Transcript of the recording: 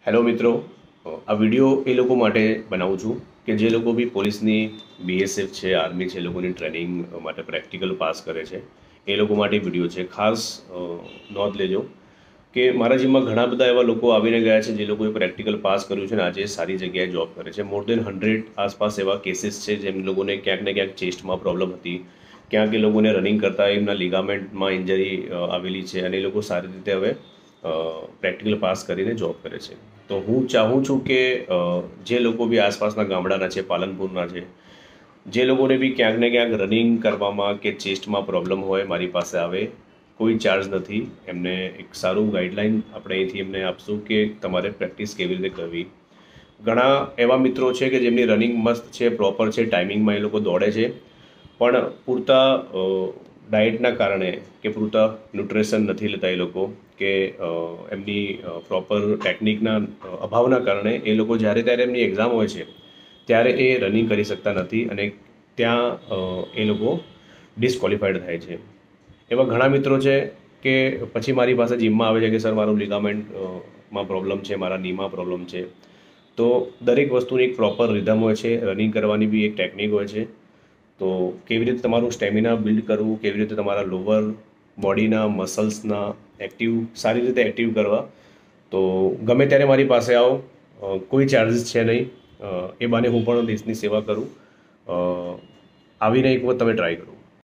Hello મિત્રો, આ video એ લોકો માટે બનાવું છું કે જે લોકો બી પોલીસની બીએસએફ છે, આર્મી છે, એ લોકોની ટ્રેનિંગ માટે પ્રેક્ટિકલ પાસ કરે છે એ લોકો માટે વિડીયો છે. ખાસ નોંધ લેજો કે મારા જીમમાં ઘણા બધા એવા લોકો આવીને ગયા છે જે લોકોએ પ્રેક્ટિકલ પાસ કર્યું છે ને આજે સારી જગ્યાએ જોબ કરે છે. મોર દેન 100 આસપાસ એવા કેસીસ છે જેમ લોકોને ક્યાંક ને ક્યાંક ચેસ્ટમાં પ્રોબ્લેમ હતી, ક્યાંક એ લોકોને રનિંગ કરતાં એમના લિગામેન્ટમાં ઇન્જરી આવેલી છે અને એ લોકો સારી રીતે હવે પ્રેક્ટિકલ પાસ કરીને જોબ કરે છે. તો હું ચાહું છું કે જે લોકો બી આસપાસના ગામડાના છે, પાલનપુરના છે, જે લોકોને બી ક્યાંક ને ક્યાંક રનિંગ કરવામાં કે ચેસ્ટમાં પ્રોબ્લેમ હોય મારી પાસે આવે. કોઈ ચાર્જ નથી. એમને એક સારું ગાઈડલાઇન આપણે અહીંથી એમને આપશું કે તમારે પ્રેક્ટિસ કેવી રીતે કરવી. ઘણા એવા મિત્રો છે કે જેમની રનિંગ મસ્ત છે, પ્રોપર છે, ટાઈમિંગમાં એ લોકો દોડે છે, પણ પૂરતા ડાયટના કારણે કે પૂરતા ન્યુટ્રિશન નથી લેતા એ લોકો કે એમની પ્રોપર ટેકનિકના અભાવના કારણે એ લોકો જ્યારે ત્યારે એમની એક્ઝામ હોય છે ત્યારે એ રનિંગ કરી શકતા નથી અને ત્યાં એ લોકો ડિસ્ક્વોલિફાઈડ થાય છે. એવા ઘણા મિત્રો છે કે પછી મારી પાસે જીમમાં આવે છે કે સર મારું લિગામેન્ટમાં પ્રોબ્લેમ છે, મારા નીમાં પ્રોબ્લેમ છે. તો દરેક વસ્તુની એક પ્રોપર રિધમ હોય છે, રનિંગ કરવાની બી એક ટેકનિક હોય છે. તો કેવી રીતે તમારું સ્ટેમિના બિલ્ડ કરવું, કેવી રીતે તમારા લોઅર બોડીના મસલ્સના સારી રીતે એક્ટિવ કરવા. તો ગમે ત્યારે મારી પાસે આવો, કોઈ ચાર્જીસ છે નહીં. એ બાને હું પણ દેશની સેવા કરું. આવીને એક વખત તમે ટ્રાય કરો.